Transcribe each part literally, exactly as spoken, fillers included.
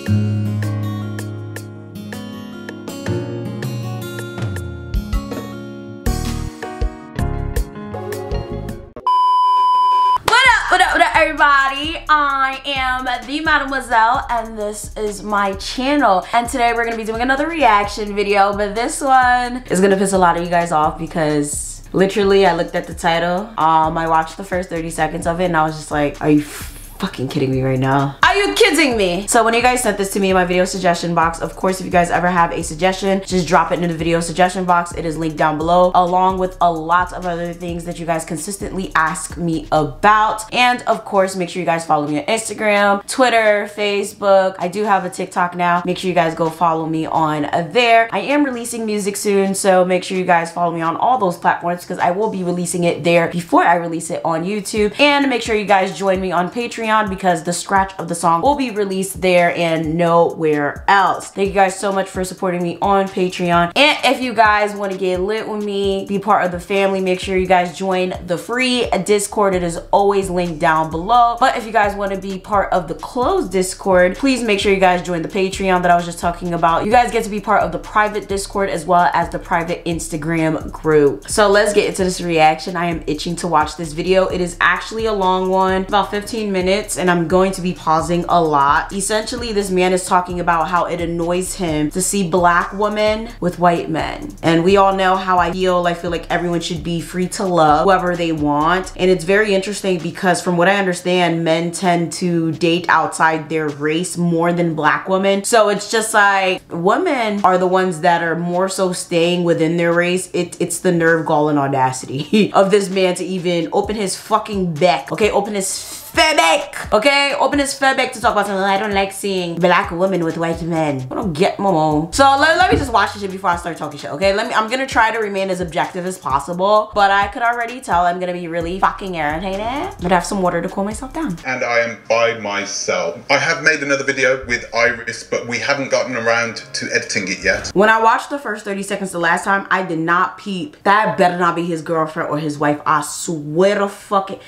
What up, what up, everybody? I am the Mademoiselle, and this is my channel. And today we're gonna be doing another reaction video, but this one is gonna piss a lot of you guys off because literally I looked at the title. Um, I watched the first thirty seconds of it, and I was just like, are you fucking kidding me right now? Are you kidding me? So when you guys sent this to me in my video suggestion box, of course, if you guys ever have a suggestion, just drop it into the video suggestion box. It is linked down below, along with a lot of other things that you guys consistently ask me about. And of course, make sure you guys follow me on Instagram, Twitter, Facebook. I do have a TikTok now. Make sure you guys go follow me on there. I am releasing music soon, so make sure you guys follow me on all those platforms because I will be releasing it there before I release it on YouTube. And make sure you guys join me on Patreon, because the scratch of the song will be released there and nowhere else. Thank you guys so much for supporting me on Patreon. And if you guys want to get lit with me, be part of the family, make sure you guys join the free Discord. It is always linked down below. But if you guys want to be part of the closed Discord, please make sure you guys join the Patreon that I was just talking about. You guys get to be part of the private Discord as well as the private Instagram group. So let's get into this reaction. I am itching to watch this video. It is actually a long one, about fifteen minutes. And I'm going to be pausing a lot. Essentially, this man is talking about how it annoys him to see black women with white men. And we all know how I feel. I feel like everyone should be free to love whoever they want. And it's very interesting because from what I understand, men tend to date outside their race more than black women. So it's just like women are the ones that are more so staying within their race. It, it's the nerve, gall, and audacity of this man to even open his fucking back. Okay, open his Febek, okay? Open his Febek to talk about something. I don't like seeing black women with white men. I don't get momo. So let, let me just watch this shit before I start talking shit, okay? Let me, I'm gonna try to remain as objective as possible, but I could already tell I'm gonna be really fucking irritated. But I have some water to cool myself down. And I am by myself. I have made another video with Iris, but we haven't gotten around to editing it yet. When I watched the first thirty seconds the last time, I did not peep. That better not be his girlfriend or his wife. I swear to fucking...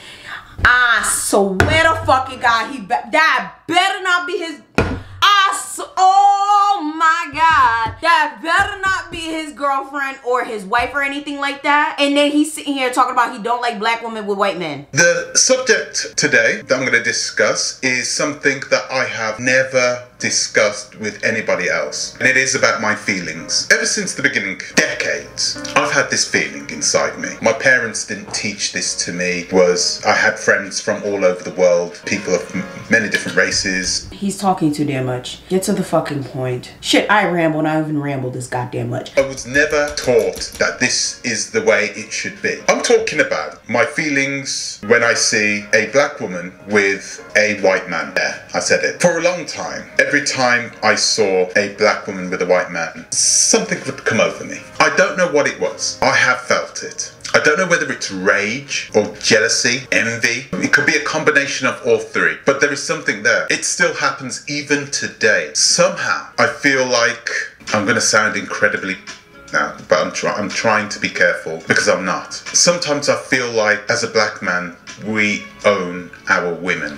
I swear to fucking God, he be that better not be his. I s oh my God, that better not be his girlfriend or his wife or anything like that. And then he's sitting here talking about he don't like black women with white men. The subject today that I'm going to discuss is something that I have never discussed with anybody else, and it is about my feelings. Ever since the beginning, decades, I've had this feeling inside me. My parents didn't teach this to me. Was I had friends from all over the world, people of m many different races. He's talking too damn much. Get to the fucking point. Shit, I ramble and I haven't rambled this goddamn much. I was never taught that this is the way it should be. I'm talking about my feelings when I see a black woman with a white man. Yeah, I said it. For a long time, every time I saw a black woman with a white man, something would come over me. I don't know what it was. I have felt it. I don't know whether it's rage or jealousy, envy. It could be a combination of all three, but there is something there. It still happens even today. Somehow, I feel like I'm going to sound incredibly now, but I'm, try I'm trying to be careful because I'm not. Sometimes I feel like as a black man, we own our women.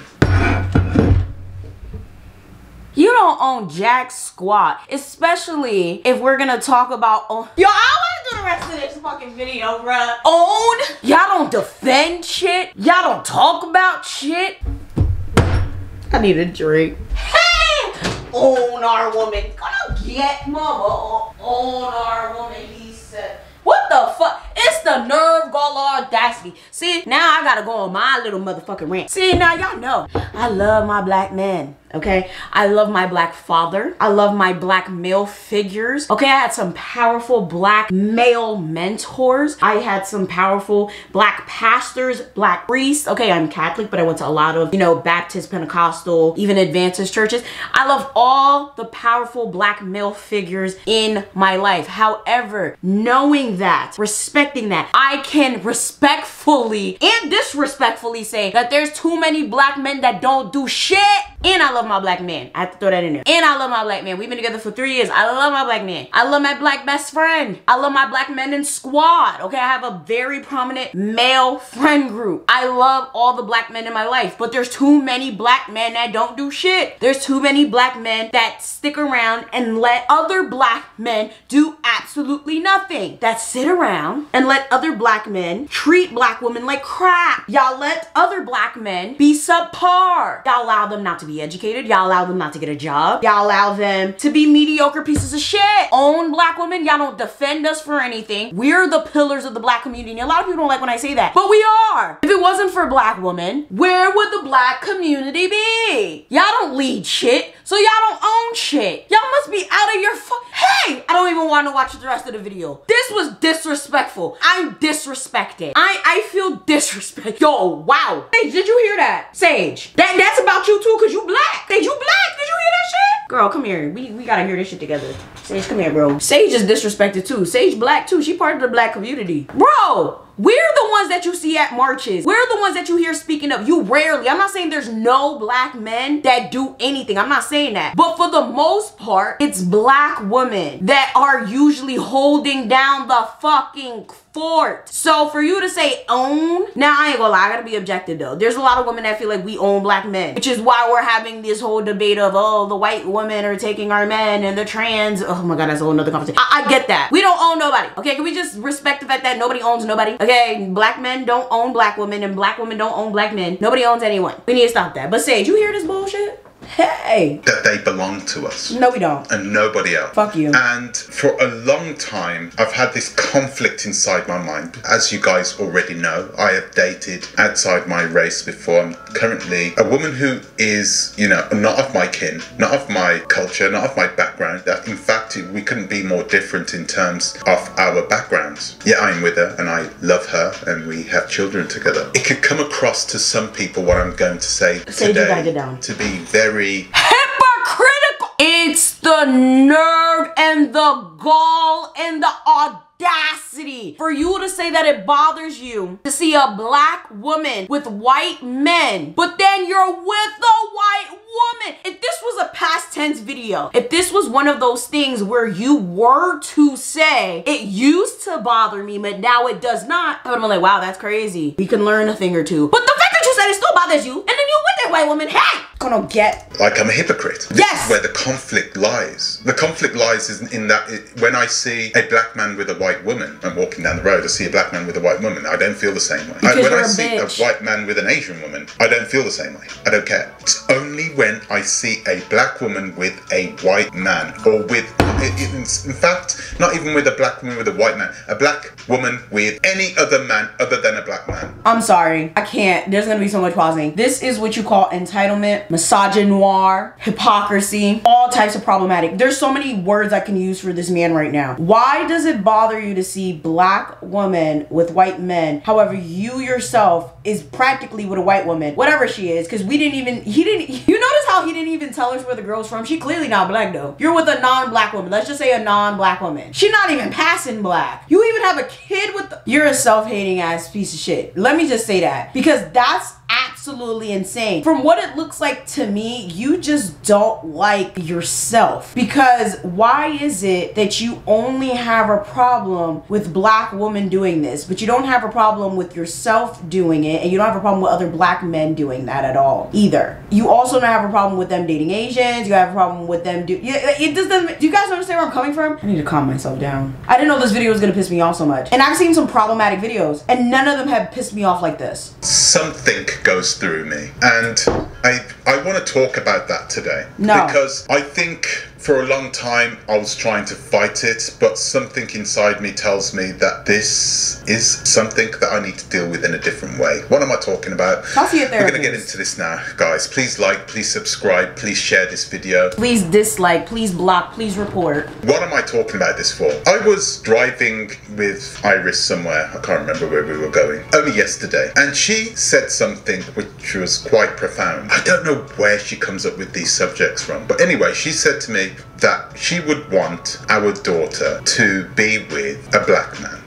You don't own jack squat, especially if we're gonna talk about own. Yo, I wanna do the rest of this fucking video, bruh. Own? Y'all don't defend shit. Y'all don't talk about shit. I need a drink. Hey! Own our woman. Gonna get mama. Own our woman, he said. What the fuck? It's the nerve, gall, audacity. See, now I gotta go on my little motherfucking rant. See, now y'all know I love my black men. Okay, I love my black father. I love my black male figures. Okay, I had some powerful black male mentors. I had some powerful black pastors, black priests. Okay, I'm Catholic, but I went to a lot of, you know, Baptist, Pentecostal, even Adventist churches. I love all the powerful black male figures in my life. However, knowing that, respecting that, I can respectfully and disrespectfully say that there's too many black men that don't do shit. And I love love my black man. I have to throw that in there. And I love my black man. We've been together for three years. I love my black man. I love my black best friend. I love my black men in squad. Okay, I have a very prominent male friend group. I love all the black men in my life, but there's too many black men that don't do shit. There's too many black men that stick around and let other black men do absolutely nothing. That sit around and let other black men treat black women like crap. Y'all let other black men be subpar. Y'all allow them not to be educated. Y'all allow them not to get a job. Y'all allow them to be mediocre pieces of shit. Own black women. Y'all don't defend us for anything. We're the pillars of the black community. A lot of people don't like when I say that, but we are. If it wasn't for black women, where would the black community be? Y'all don't lead shit, so y'all don't own shit. Y'all must be out of your fu- Hey, I don't even want to watch the rest of the video. This was disrespectful. I'm disrespected. I, I feel disrespect. Yo, wow. Sage, did you hear that? Sage, that, that's about you too, cause you black. Sage, you black. Did you hear that shit? Girl, come here. We, we gotta hear this shit together. Sage, come here, bro. Sage is disrespected too. Sage black too. She part of the black community. Bro, we're the ones that you see at marches. We're the ones that you hear speaking up. You rarely, I'm not saying there's no black men that do anything. I'm not saying that. But for the most part, it's black women that are usually holding down the fucking fort. So for you to say own, now I ain't gonna lie, I gotta be objective though. There's a lot of women that feel like we own black men, which is why we're having this whole debate of, oh, the white women are taking our men and the trans. Oh my God, that's a whole nother conversation. I, I get that. We don't own nobody. Okay, can we just respect the fact that nobody owns nobody? Okay, black men don't own black women and black women don't own black men. Nobody owns anyone. We need to stop that. But Sage, you hear this bullshit? Hey. That they belong to us. No, we don't. And nobody else. Fuck you. And for a long time, I've had this conflict inside my mind. As you guys already know, I have dated outside my race before. I'm currently a woman who is, you know, not of my kin, not of my culture, not of my background. That in fact, we couldn't be more different in terms of our backgrounds. Yeah, I'm with her and I love her and we have children together. It could come across to some people what I'm going to say Say today you gotta get down. to be very hypocritical. It's the nerve and the gall and the audacity for you to say that it bothers you to see a black woman with white men, but then you're with a white woman. If this was a past tense video, if this was one of those things where you were to say it used to bother me, but now it does not, I would have been like, wow, that's crazy. We can learn a thing or two. But the fact that you said it still bothers you, and then you with that white woman, hey, gonna get like I'm a hypocrite. This yes. is where the conflict lies. The conflict lies is in that it, when I see a black man with a white woman, I'm walking down the road, I see a black man with a white woman, I don't feel the same way. Because I, when you're I a see bitch. a white man with an Asian woman, I don't feel the same way. I don't care. It's only when I see a black woman with a white man, or with, in fact, not even with a black woman with a white man, a black woman with any other man other than a black man. I'm sorry, I can't. There's gonna be so much pausing. This is what you call entitlement, misogynoir, hypocrisy, all types of problematic. There's so many words I can use for this man right now. Why does it bother you to see black women with white men? However, you yourself is practically with a white woman, whatever she is, because we didn't even, he didn't, you notice how he didn't even tell us where the girl's from? She clearly not black though. You're with a non-black woman. Let's just say a non-black woman. She's not even passing black. You even have a kid with the, you're a self-hating ass piece of shit. Let me just say that, because that's absolutely insane. From what it looks like to me, you just don't like yourself. Because why is it that you only have a problem with black women doing this, but you don't have a problem with yourself doing it, and you don't have a problem with other black men doing that at all either? You also don't have a problem with them dating Asians. You have a problem with them do yeah, it just doesn't. Do you guys understand where I'm coming from? I need to calm myself down. I didn't know this video was gonna piss me off so much. And I've seen some problematic videos, and none of them have pissed me off like this. Something goes through me, and I I want to talk about that today. No. Because I think for a long time I was trying to fight it, but something inside me tells me that this is something that I need to deal with in a different way. What am I talking about? Talk to your We're going to therapist. get into this now, guys. Please like, please subscribe, please share this video. Please dislike, please block, please report. What am I talking about this for? I was driving with Iris somewhere, I can't remember where we were going, only yesterday, and she said something which was quite profound. I don't know where she comes up with these subjects from, but anyway, she said to me that she would want our daughter to be with a black man.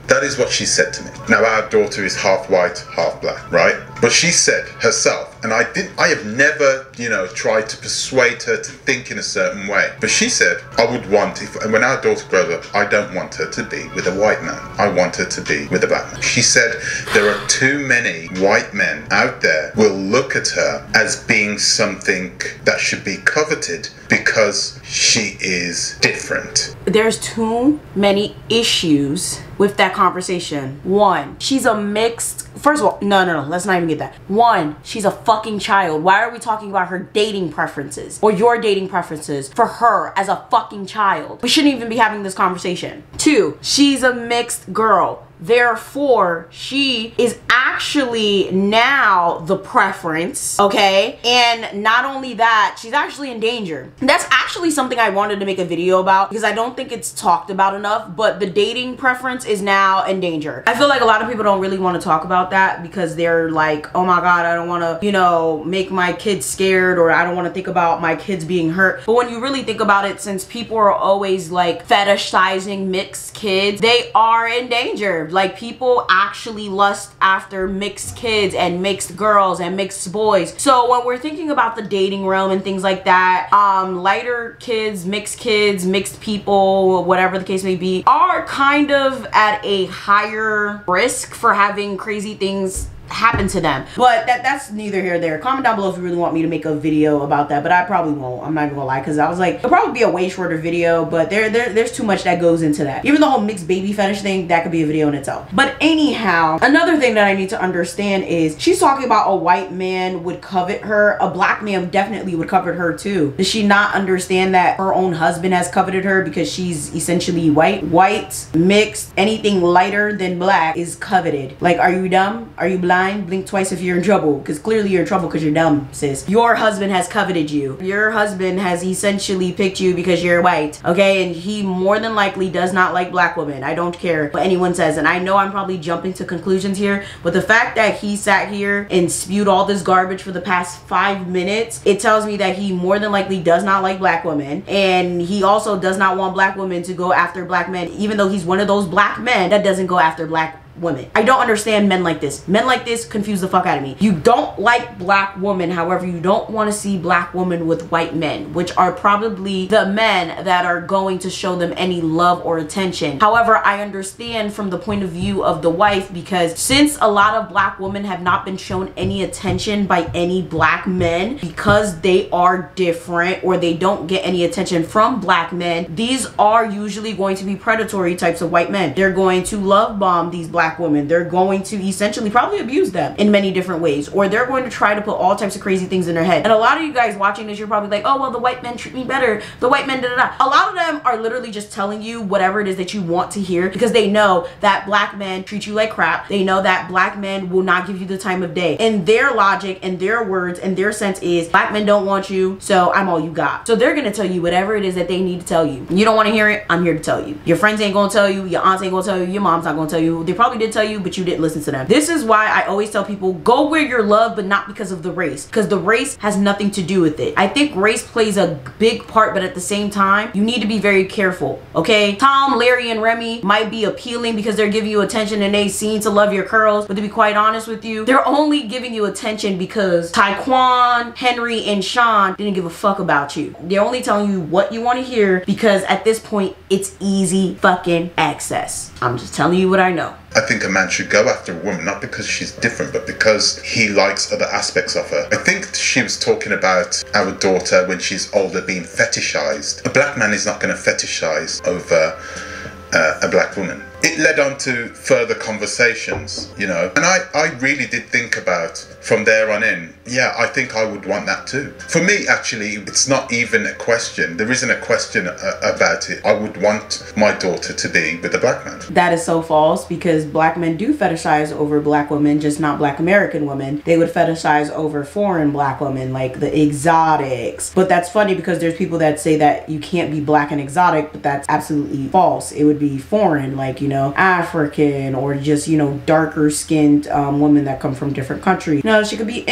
That is what she said to me. Now our daughter is half white, half black, right? But she said herself, and I didn't, I have never, you know, tried to persuade her to think in a certain way. But she said, I would want, if, and when our daughter grows up, I don't want her to be with a white man. I want her to be with a black man. She said, there are too many white men out there will look at her as being something that should be coveted because she is different. There's too many issues with that conversation. One, she's a mixed, first of all, no, no, no, let's not even get that. One, she's a fucking child. Why are we talking about her dating preferences or your dating preferences for her as a fucking child? We shouldn't even be having this conversation. Two, she's a mixed girl. Therefore, she is actually now the preference, okay? And not only that, she's actually in danger. That's actually something I wanted to make a video about because I don't think it's talked about enough, but the dating preference is now in danger. I feel like a lot of people don't really want to talk about that because they're like, oh my God, I don't want to, you know, make my kids scared, or I don't want to think about my kids being hurt. But when you really think about it, since people are always like fetishizing mixed kids, they are in danger. Like, people actually lust after mixed kids and mixed girls and mixed boys. So when we're thinking about the dating realm and things like that, um, lighter kids, mixed kids, mixed people, whatever the case may be, are kind of at a higher risk for having crazy things happen to them. But that that's neither here nor there. Comment down below if you really want me to make a video about that, but I probably won't. I'm not even gonna lie, because I was like, it'll probably be a way shorter video, but there, there there's too much that goes into that. Even the whole mixed baby fetish thing, that could be a video in itself. But anyhow, another thing that I need to understand is she's talking about a white man would covet her. A black man definitely would covet her too. Does she not understand that her own husband has coveted her because she's essentially white? White, mixed, anything lighter than black is coveted. Like, are you dumb? Are you blind? Blink twice if you're in trouble, because clearly you're in trouble because you're dumb, sis. Your husband has coveted you. Your husband has essentially picked you because you're white, okay? And he more than likely does not like black women. I don't care what anyone says, and I know I'm probably jumping to conclusions here, but the fact that he sat here and spewed all this garbage for the past five minutes, it tells me that he more than likely does not like black women, and he also does not want black women to go after black men, even though he's one of those black men that doesn't go after black women. I don't understand men like this. Men like this confuse the fuck out of me. You don't like black women, however, you don't want to see black women with white men, which are probably the men that are going to show them any love or attention. However, I understand from the point of view of the wife, because since a lot of black women have not been shown any attention by any black men because they are different, or they don't get any attention from black men, these are usually going to be predatory types of white men. They're going to love bomb these black women. They're going to essentially probably abuse them in many different ways, or they're going to try to put all types of crazy things in their head. And a lot of you guys watching this, you're probably like, oh well, the white men treat me better, the white men da da da. A lot of them are literally just telling you whatever it is that you want to hear, because they know that black men treat you like crap. They know that black men will not give you the time of day, and their logic and their words and their sense is black men don't want you, so I'm all you got. So they're gonna tell you whatever it is that they need to tell you. You don't want to hear it, I'm here to tell you. Your friends ain't gonna tell you, your aunts ain't gonna tell you, your mom's not gonna tell you. They probably did tell you, but you didn't listen to them. This is why I always tell people, go where you're loved, but not because of the race, because the race has nothing to do with it. I think race plays a big part, but at the same time, you need to be very careful, okay? Tom, Larry, and Remy might be appealing because they're giving you attention and they seem to love your curls, but to be quite honest with you, they're only giving you attention because Taekwon, Henry, and Sean didn't give a fuck about you. They're only telling you what you want to hear because at this point, it's easy fucking access. I'm just telling you what I know. I think a man should go after a woman, not because she's different, but because he likes other aspects of her. I think she was talking about our daughter when she's older being fetishized. A black man is not going to fetishize over uh, a black woman. It led on to further conversations, you know, and I, I really did think about from there on in, yeah, I think I would want that too. For me, actually, it's not even a question. There isn't a question uh, about it. I would want my daughter to be with a black man. That is so false, because black men do fetishize over black women, just not black American women. They would fetishize over foreign black women, like the exotics. But that's funny because there's people that say that you can't be black and exotic, but that's absolutely false. It would be foreign, like, you know, African, or just, you know, darker skinned um, women that come from different countries. No, she could be Indian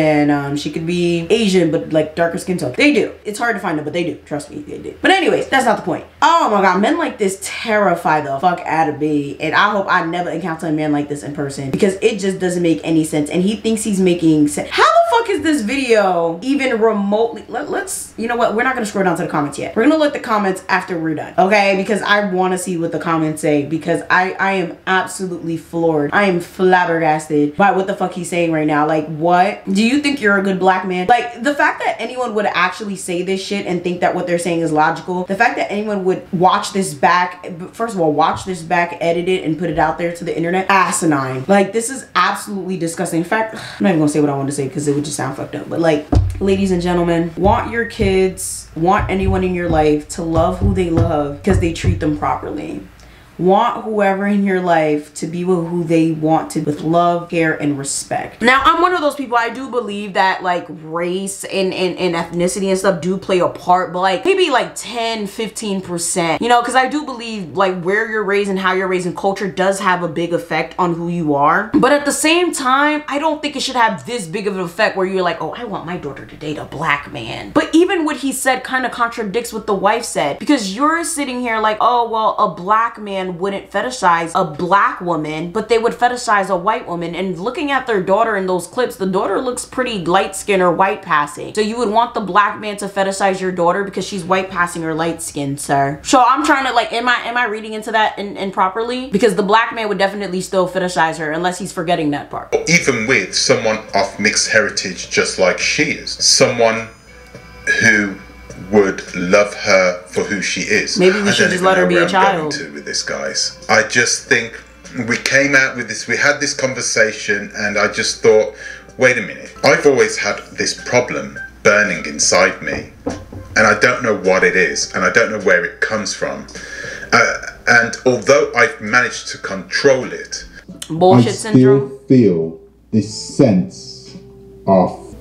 and um, she could be Asian, but like darker skin tone. They do. It's hard to find them, but they do. Trust me, they do. But anyways, that's not the point. Oh my God, men like this terrify the fuck out of me. And I hope I never encounter a man like this in person because it just doesn't make any sense. And he thinks he's making sense. How the fuck is this video even remotely? Let, let's, you know what? We're not going to scroll down to the comments yet. We're going to look at the comments after we're done. Okay? Because I want to see what the comments say because I, I am absolutely floored. I am flabbergasted by what the fuck he's saying right now. Like, what? Do you think you're a good black man? Like, the fact that anyone would actually say this shit and think that what they're saying is logical, the fact that anyone would watch this back, first of all, watch this back, edit it, and put it out there to the internet, asinine. Like, this is absolutely disgusting. In fact, I'm not even gonna say what I want to say because it would just sound fucked up. But like, ladies and gentlemen, want your kids, want anyone in your life to love who they love because they treat them properly. Want whoever in your life to be with who they want to, with love, care, and respect. Now, I'm one of those people, I do believe that like race and, and, and ethnicity and stuff do play a part, but like maybe like ten, fifteen percent, you know, because I do believe like where you're raised and how you're raised and culture does have a big effect on who you are. But at the same time, I don't think it should have this big of an effect where you're like, oh, I want my daughter to date a black man. But even what he said kind of contradicts what the wife said, because you're sitting here like, oh, well, a black man wouldn't fetishize a black woman, but they would fetishize a white woman. And looking at their daughter in those clips, the daughter looks pretty light skin or white passing. So you would want the black man to fetishize your daughter because she's white passing or light skin, sir. So I'm trying to like, am I am I reading into that in, in properly? Because the black man would definitely still fetishize her unless he's forgetting that part. Even with someone of mixed heritage, just like she is, someone who would love her for who she is. Maybe we should just let her be a child. To with this, guys, I just think we came out with this. We had this conversation, and I just thought, wait a minute. I've always had this problem burning inside me, and I don't know what it is, and I don't know where it comes from. Uh, and although I've managed to control it, bullshit I syndrome. still feel this sense of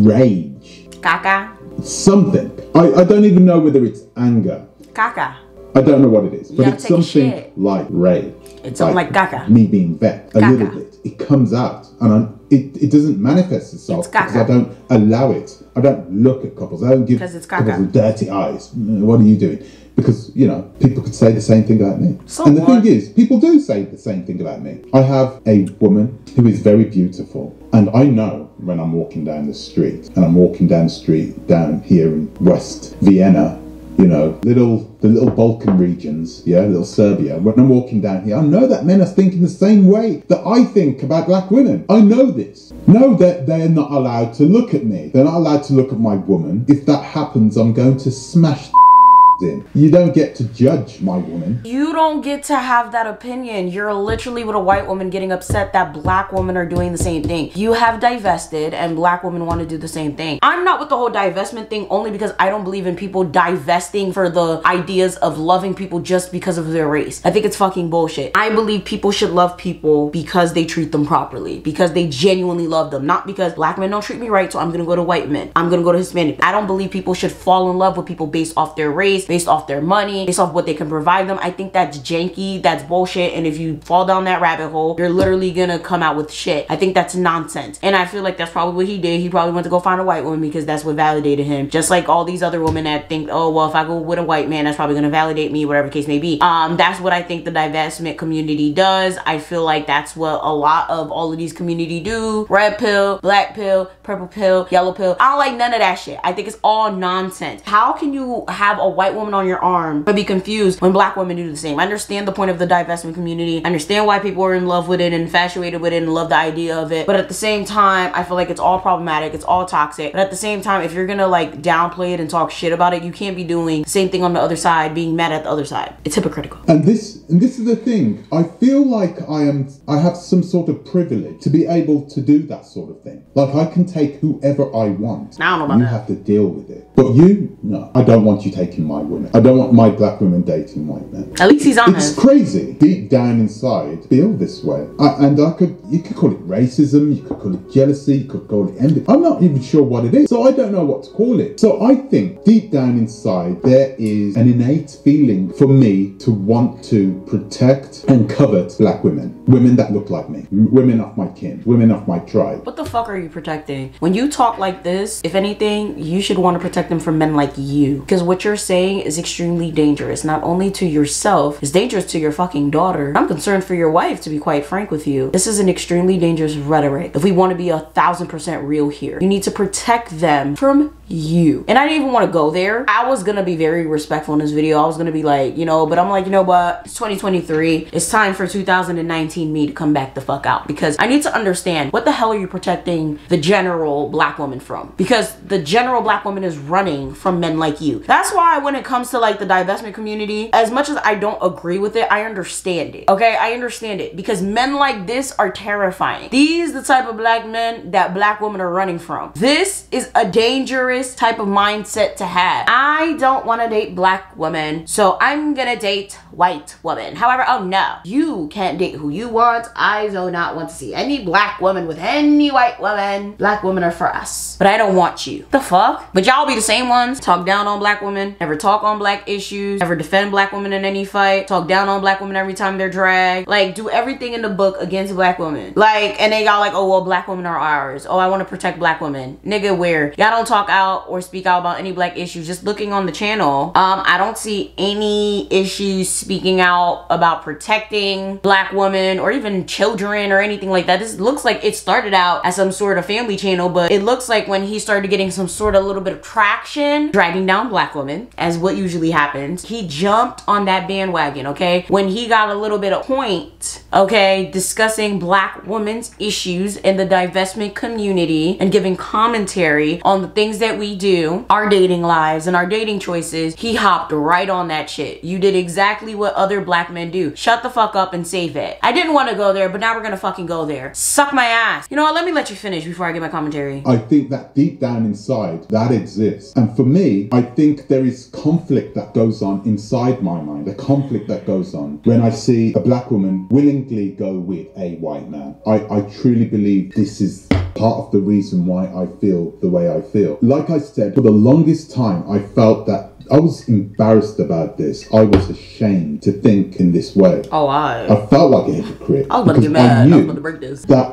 rage. Caca. Something. I, I don't even know whether it's anger. Caca. I don't know what it is, You but gotta it's take a something shit. like rage. It's something like caca. Me being vexed a Caca. little bit. It comes out, and I'm, it it doesn't manifest itself It's because caca. I don't allow it. I don't look at couples. I don't give 'Cause it's couples caca. with dirty eyes. Mm, What are you doing? Because, you know, people could say the same thing about me. So and the what? thing is, people do say the same thing about me. I have a woman who is very beautiful, and I know when I'm walking down the street, and I'm walking down the street down here in West Vienna, you know, little the little Balkan regions, yeah, little Serbia. When I'm walking down here, I know that men are thinking the same way that I think about black women. I know this. Know that they're not allowed to look at me. They're not allowed to look at my woman. If that happens, I'm going to smash in. You don't get to judge my woman. You don't get to have that opinion. You're literally with a white woman getting upset that black women are doing the same thing. You have divested and black women want to do the same thing. I'm not with the whole divestment thing only because I don't believe in people divesting for the ideas of loving people just because of their race. I think it's fucking bullshit. I believe people should love people because they treat them properly, because they genuinely love them, not because black men don't treat me right, so I'm gonna go to white men. I'm gonna go to Hispanic. I don't believe people should fall in love with people based off their race, based off their money, based off what they can provide them. I think that's janky, that's bullshit, and if you fall down that rabbit hole, you're literally gonna come out with shit. I think that's nonsense, and I feel like that's probably what he did. He probably went to go find a white woman because that's what validated him, just like all these other women that think, oh well, if I go with a white man, that's probably gonna validate me, whatever the case may be. Um that's what I think the divestment community does. I feel like that's what a lot of all of these community do. Red pill, black pill, purple pill, yellow pill. I don't like none of that shit. I think it's all nonsense. How can you have a white woman on your arm but be confused when black women do the same? I understand the point of the divestment community. I understand why people are in love with it and infatuated with it and love the idea of it, but at the same time I feel like it's all problematic, it's all toxic. But at the same time, if you're gonna like downplay it and talk shit about it, you can't be doing the same thing on the other side, being mad at the other side. It's hypocritical. And this and this is the thing. I feel like I am I have some sort of privilege to be able to do that sort of thing. Like I can take whoever I want. I don't know about you that. have to deal with it. But you, no. I don't want you taking my women. I don't want my black women dating white men. At least he's honest. It's crazy. Deep down inside, feel this way. I, and I could, you could call it racism, you could call it jealousy, you could call it envy. I'm not even sure what it is, so I don't know what to call it. So I think deep down inside, there is an innate feeling for me to want to protect and covet black women. Women that look like me. Women of my kin. Women of my tribe. What the fuck are you protecting? When you talk like this, if anything, you should want to protect them from men like you. Because what you're saying is extremely dangerous. Not only to yourself, it's dangerous to your fucking daughter. I'm concerned for your wife, to be quite frank with you. This is an extremely dangerous rhetoric. If we want to be a thousand percent real here, you need to protect them from you. And I didn't even want to go there. I was gonna be very respectful in this video. I was gonna be like, you know, but I'm like, you know what? It's twenty twenty-three. It's time for two thousand nineteen me to come back the fuck out, because I need to understand, what the hell are you protecting the general black woman from? Because the general black woman is running from men like you. That's why when it comes to like the divestment community, as much as I don't agree with it, I understand it. Okay, I understand it, because men like this are terrifying. These the type of black men that black women are running from. This is a dangerous type of mindset to have. I don't want to date black women, so I'm gonna date white women. However, oh no, you can't date who you want. I do not want to see any black woman with any white woman. Black women are for us, but I don't want you. The fuck? But y'all be the same ones. Talk down on black women, never talk on black issues, never defend black women in any fight, talk down on black women every time they're dragged, like do everything in the book against black women. Like, and then y'all like, oh well, black women are ours. Oh, I want to protect black women. Nigga, where y'all don't talk out or speak out about any black issues. Just looking on the channel, um I don't see any issues speaking out about protecting black women or even children or anything like that. This looks like it started out as some sort of family channel, but it looks like when he started getting some sort of little bit of traction dragging down black women, as what usually happens, he jumped on that bandwagon. Okay, when he got a little bit of point, okay, discussing black women's issues in the divestment community and giving commentary on the things that we do, our dating lives and our dating choices, he hopped right on that shit. You did exactly what other black men do. Shut the fuck up and save it. I didn't want to go there, but now we're gonna fucking go there. Suck my ass. You know what? Let me let you finish before I get my commentary. I think that deep down inside, that exists. And for me, I think there is conflict that goes on inside my mind. A conflict that goes on when I see a black woman willingly go with a white man. I, I truly believe this is part of the reason why I feel the way I feel. Like I said, for the longest time, I felt that I was embarrassed about this. I was ashamed to think in this way. Oh, I. I felt like a hypocrite. I was about to get mad. I, I was about to break this. That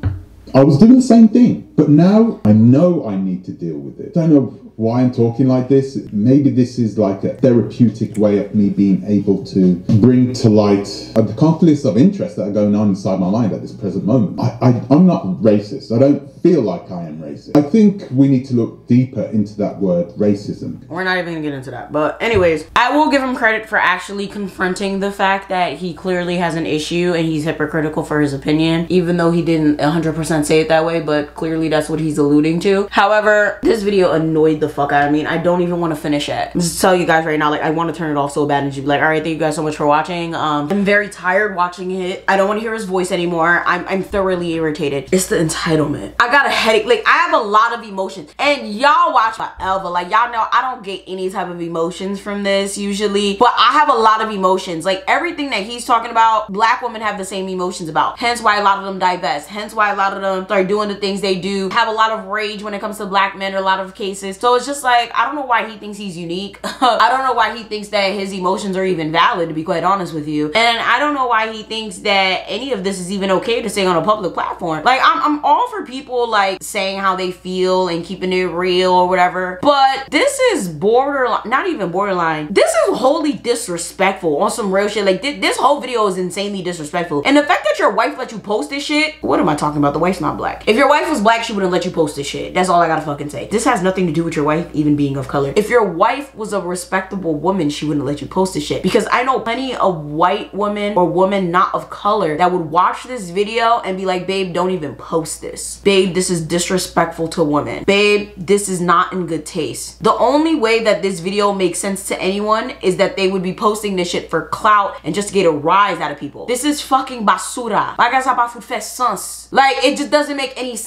I was doing the same thing, but now I know I need to deal with it. I don't know why I'm talking like this. Maybe this is like a therapeutic way of me being able to bring to light the conflicts of interest that are going on inside my mind at this present moment. I, I, I'm not racist. I don't feel like I am racist. I think we need to look deeper into that word racism. We're not even gonna get into that. But anyways, I will give him credit for actually confronting the fact that he clearly has an issue and he's hypocritical for his opinion, even though he didn't one hundred percent say it that way, but clearly that's what he's alluding to. However, this video annoyed the fuck out of me and I don't even want to finish it. I'm just tell you guys right now, like I want to turn it off so bad and just be like, all right, thank you guys so much for watching. Um, I'm very tired watching it. I don't want to hear his voice anymore. I'm, I'm thoroughly irritated. It's the entitlement. I got a headache. Like I have a lot of emotions and y'all watch my Elva. Like y'all know I don't get any type of emotions from this usually, but I have a lot of emotions. Like everything that he's talking about, black women have the same emotions about. Hence why a lot of them divest. Hence why a lot of them start doing the things they do. Have a lot of rage when it comes to black men in a lot of cases. So it's just like, I don't know why he thinks he's unique. I don't know why he thinks that his emotions are even valid, to be quite honest with you. And I don't know why he thinks that any of this is even okay to say on a public platform. Like I'm, I'm all for people like saying how they feel and keeping it real or whatever, but this is borderline, not even borderline, this is wholly disrespectful on some real shit. Like th this whole video is insanely disrespectful, and the fact that your wife let you post this shit, what am I talking about? The wife's not black. If your wife was black, she wouldn't let you post this shit. That's all I gotta fucking say. This has nothing to do with your wife even being of color. If your wife was a respectable woman, she wouldn't let you post this shit, because I know plenty of white women or women not of color that would watch this video and be like, babe, don't even post this. Babe, this is disrespectful to women. Babe, this is not in good taste. The only way that this video makes sense to anyone is that they would be posting this shit for clout and just to get a rise out of people. This is fucking basura. Like it just doesn't make any sense.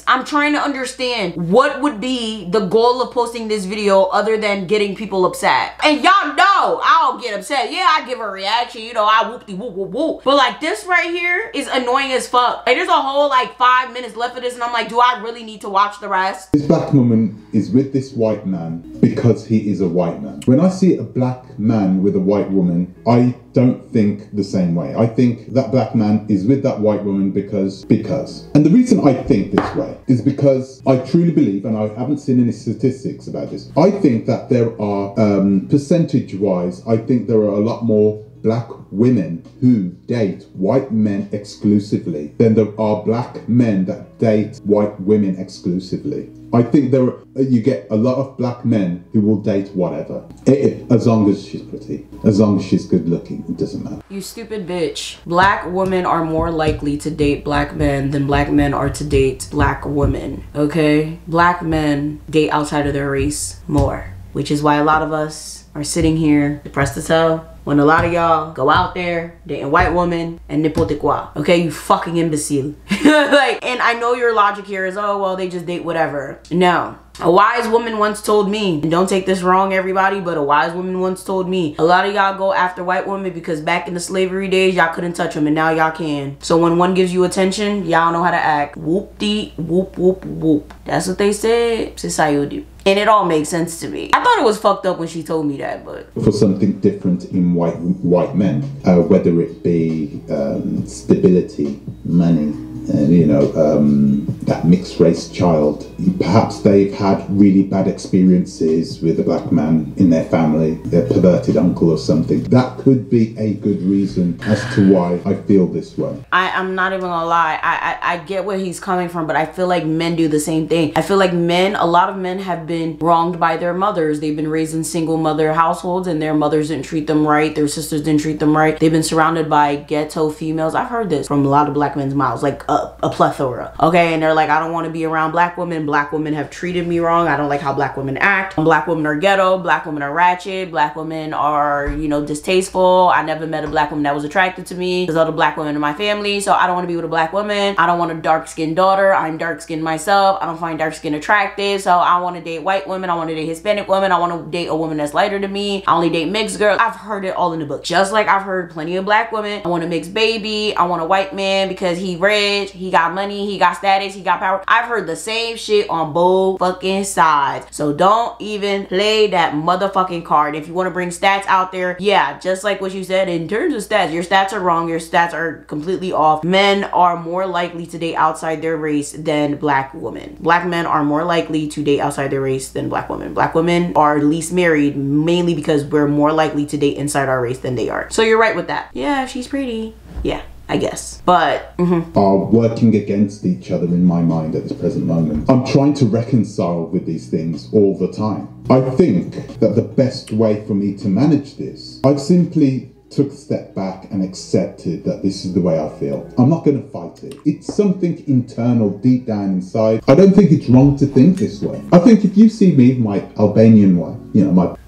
I'm trying to understand what would be the goal of posting this video other than getting people upset. And y'all know I'll get upset. Yeah, I give a reaction, you know, I whoop-de whoop whoop whoop. But like this right here is annoying as fuck. Like there's a whole like five minutes left of this and I'm like, do I really need to watch the rest? This black woman is with this white man because he is a white man. When I see a black man with a white woman, I don't think the same way. I think that black man is with that white woman because, because. And the reason I think this way is because I truly believe, and I haven't seen any statistics about this, I think that there are, um, percentage-wise, I think there are a lot more black women who date white men exclusively than there are black men that date white women exclusively. I think there are, you get a lot of black men who will date whatever, it, it, as long as she's pretty, as long as she's good looking, it doesn't matter. You stupid bitch. Black women are more likely to date black men than black men are to date black women, okay? Black men date outside of their race more, which is why a lot of us are sitting here depressed as hell when a lot of y'all go out there dating white women and n'importe quoi. Okay, you fucking imbecile. Like, and I know your logic here is, oh, well, they just date whatever. No. A wise woman once told me, and don't take this wrong everybody, but a wise woman once told me, a lot of y'all go after white women because back in the slavery days, y'all couldn't touch them and now y'all can. So when one gives you attention, y'all know how to act. Whoop-dee, whoop, whoop, whoop. That's what they said. Society. And it all makes sense to me. I thought it was fucked up when she told me that, but... For something different in white white men, uh, whether it be um, stability, money, and you know, um, that mixed race child, perhaps they've had really bad experiences with a black man in their family, their perverted uncle or something. That could be a good reason as to why I feel this way. I, I'm not even gonna lie, I, I, I get where he's coming from, but I feel like men do the same thing. I feel like men, a lot of men have been wronged by their mothers. They've been raised in single mother households and their mothers didn't treat them right, their sisters didn't treat them right. They've been surrounded by ghetto females. I've heard this from a lot of black men's mouths, like a, a plethora, okay? And they're like, I don't want to be around black women. Black women have treated me wrong. I don't like how black women act. Black women are ghetto. Black women are ratchet. Black women are, you know, distasteful. I never met a black woman that was attracted to me. There's other black women in my family, so I don't want to be with a black woman. I don't want a dark-skinned daughter. I'm dark-skinned myself. I don't find dark-skin attractive, so I want to date white women. I want to date Hispanic women. I want to date a woman that's lighter than me. I only date mixed girls. I've heard it all in the book. Just like I've heard plenty of black women. I want a mixed baby. I want a white man because he rich, he got money, he got status, he got power. I've heard the same shit on both fucking sides. So don't even play that motherfucking card. If you want to bring stats out there, yeah, just like what you said, in terms of stats, your stats are wrong. Your stats are completely off. Men are more likely to date outside their race than black women. Black men are more likely to date outside their race than black women. Black women are least married mainly because we're more likely to date inside our race than they are. So you're right with that. Yeah, if she's pretty. Yeah, I guess. But mm-hmm. are working against each other in my mind at this present moment. I'm trying to reconcile with these things all the time. I think that the best way for me to manage this, I've simply took a step back and accepted that this is the way I feel. I'm not going to fight it. It's something internal deep down inside. I don't think it's wrong to think this way. I think if you see me, my Albanian wife, you know, my...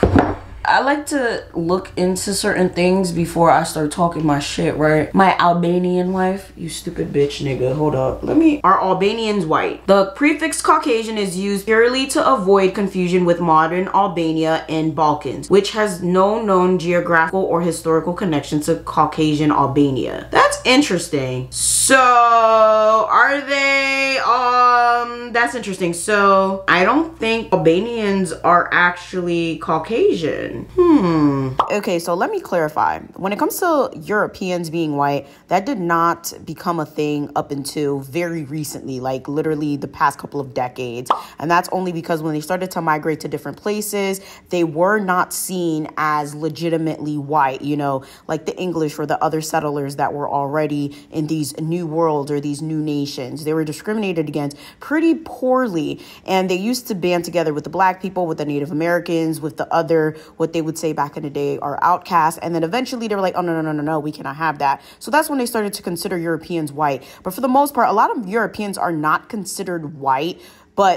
I like to look into certain things before I start talking my shit, right? My Albanian wife, you stupid bitch nigga, hold up. Let me, are Albanians white? The prefix Caucasian is used purely to avoid confusion with modern Albania and Balkans, which has no known geographical or historical connection to Caucasian Albania. That's interesting. So, are they, um, that's interesting. So, I don't think Albanians are actually Caucasian. Hmm. Okay, so let me clarify. When it comes to Europeans being white, that did not become a thing up until very recently, like literally the past couple of decades. And that's only because when they started to migrate to different places, they were not seen as legitimately white, you know, like the English or the other settlers that were already in these new worlds or these new nations. They were discriminated against pretty poorly. And they used to band together with the black people, with the Native Americans, with the other, what they would say back in the day are outcasts. And then eventually they were like, oh, no, no, no, no, no, we cannot have that. So that's when they started to consider Europeans white. But for the most part, a lot of Europeans are not considered white, but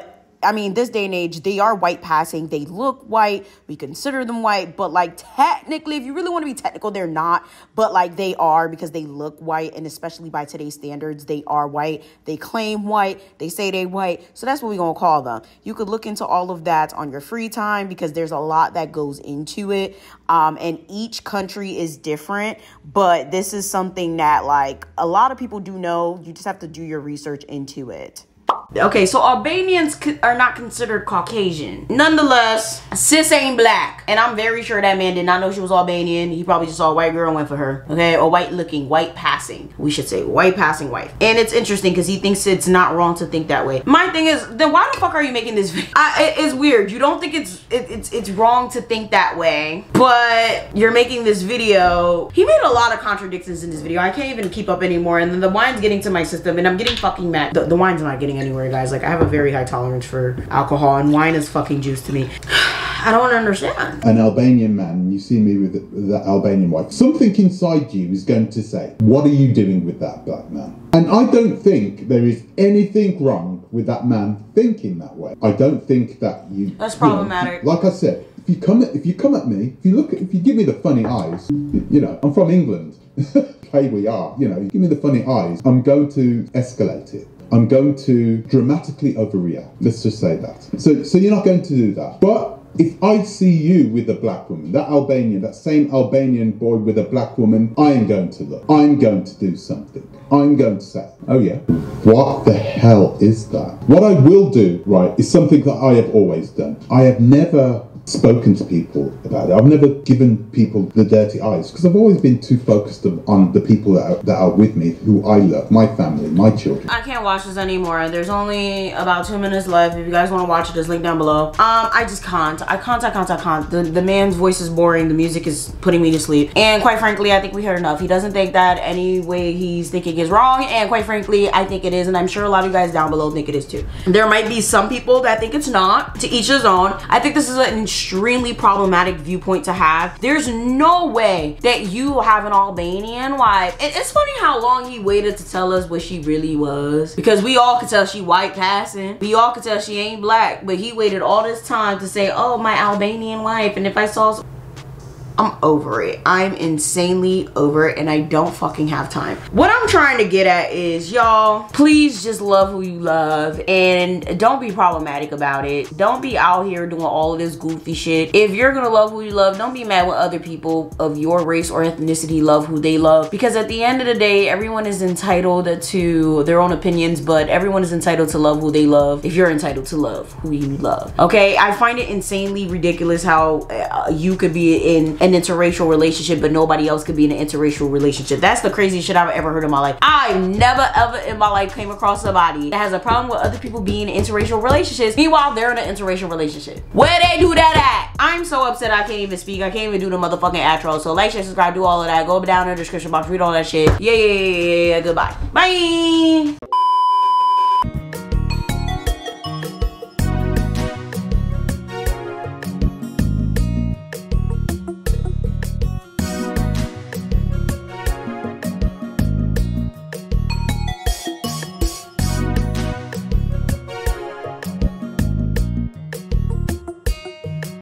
I mean, this day and age, they are white passing. They look white. We consider them white. But, like, technically, if you really want to be technical, they're not. But, like, they are because they look white. And especially by today's standards, they are white. They claim white. They say they white. So that's what we're going to call them. You could look into all of that on your free time because there's a lot that goes into it. Um, and each country is different. But this is something that, like, a lot of people do know. You just have to do your research into it. Okay, so Albanians are not considered Caucasian. Nonetheless, sis ain't black. And I'm very sure that man did not know she was Albanian. He probably just saw a white girl and went for her. Okay, or white looking, white passing. We should say white passing wife. And it's interesting because he thinks it's not wrong to think that way. My thing is, then why the fuck are you making this video? I, it, it's weird. You don't think it's, it, it's, it's wrong to think that way, but you're making this video. He made a lot of contradictions in this video. I can't even keep up anymore. And then the wine's getting to my system and I'm getting fucking mad. The, the wine's not getting anywhere, guys. Like, I have a very high tolerance for alcohol and wine is fucking juice to me. I don't understand. An Albanian man, you see me with the, with the Albanian wife, something inside you is going to say, what are you doing with that black man? And I don't think there is anything wrong with that man thinking that way. I don't think that you... That's problematic. You know, like I said, if you come at, if you come at me, if you look at, if you give me the funny eyes, you know, I'm from England. Here we are, you know, you give me the funny eyes, I'm going to escalate it. I'm going to dramatically overreact. Let's just say that. So, so you're not going to do that. But if I see you with a black woman, that Albanian, that same Albanian boy with a black woman, I am going to look. I'm going to do something. I'm going to say, oh yeah, what the hell is that? What I will do, right, is something that I have always done. I have never spoken to people about it. I've never given people the dirty eyes because I've always been too focused on the people that are, that are with me, who I love, my family, my children. I can't watch this anymore. There's only about two minutes left. If you guys want to watch it, there's a link down below. Um, I just can't. I can't, I can't, I can't. The, the man's voice is boring. The music is putting me to sleep. And quite frankly, I think we heard enough. He doesn't think that any way he's thinking is wrong. And quite frankly, I think it is. And I'm sure a lot of you guys down below think it is too. There might be some people that think it's not. To each his own. I think this is an extremely problematic viewpoint to have. There's no way that you have an Albanian wife. And it's funny how long he waited to tell us what she really was, because we all could tell she white passing. We all could tell she ain't black, but he waited all this time to say, oh, my Albanian wife. And if I saw some, I'm over it. I'm insanely over it and I don't fucking have time. What I'm trying to get at is, y'all, please just love who you love and don't be problematic about it. Don't be out here doing all of this goofy shit. If you're gonna love who you love, don't be mad when other people of your race or ethnicity love who they love, because at the end of the day, everyone is entitled to their own opinions, but everyone is entitled to love who they love if you're entitled to love who you love. Okay, I find it insanely ridiculous how uh, you could be in an interracial relationship but nobody else could be in an interracial relationship. That's the craziest shit I've ever heard in my life. I've never ever in my life came across somebody that has a problem with other people being in interracial relationships, meanwhile they're in an interracial relationship. Where they do that at? I'm so upset I can't even speak. I can't even do the motherfucking outro. So like, share, subscribe, do all of that. Go down in the description box, read all that shit. Yeah, yeah, yeah, yeah, yeah. Goodbye. Bye.